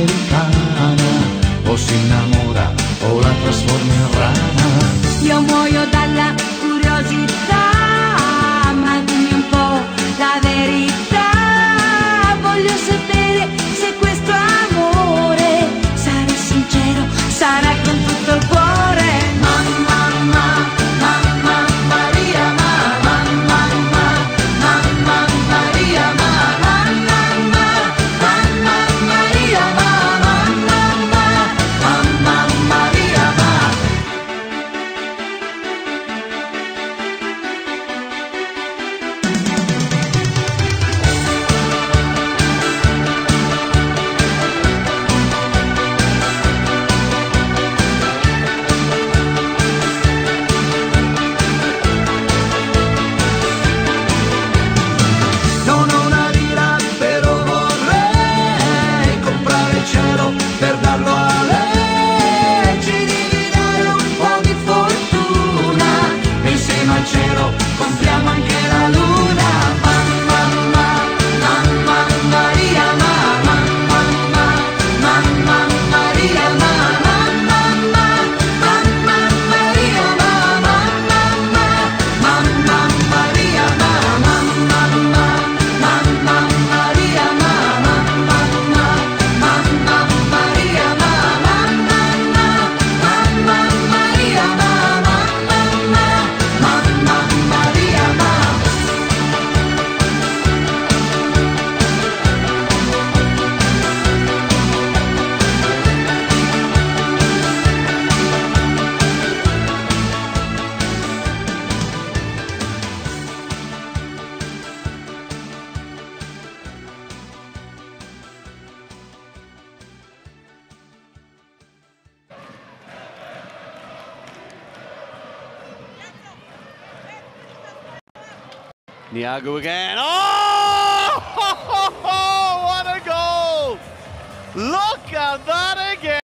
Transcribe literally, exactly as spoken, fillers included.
americana, o si innamora o la trasforma in rana. Io muoio dalla curiosità, ma dimmi un po' la verità. Voglio sapere se questo amore sarà sincero, sarà con tutto il cuore. Mamma, mamma, mamma Maria, mamma, mamma, mamma Maria, mamma, mamma, mamma Maria, mamma, mamma, mamma Maria, mamma. Non ho una lira, però vorrei comprare il cielo per darlo a lei. Ci devi dare un po' di fortuna, e insieme al cielo compriamo anche la luna. Mamma, mamma, mamma Maria, mamma, mamma, mamma Maria, mamma, mamma, mamma Maria, mamma, mamma, mamma Maria, mamma, mamma, mamma Maria, mamma, mamma, mamma Maria, mamma, mamma, mamma Maria, mamma, mamma, mamma Maria, mamma. Niago again. Oh! What a goal! Look at that again!